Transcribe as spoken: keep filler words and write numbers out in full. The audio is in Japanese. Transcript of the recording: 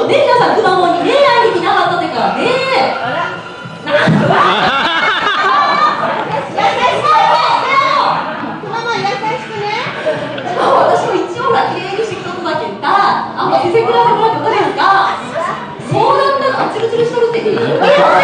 よね、皆さん、くまモンにね、会いに来なかったってからね。なんで私も一応が綺麗にしてきとっただけんか、あんま先生比べもらってことですか。そうだったらツルツルしとるっていいよね。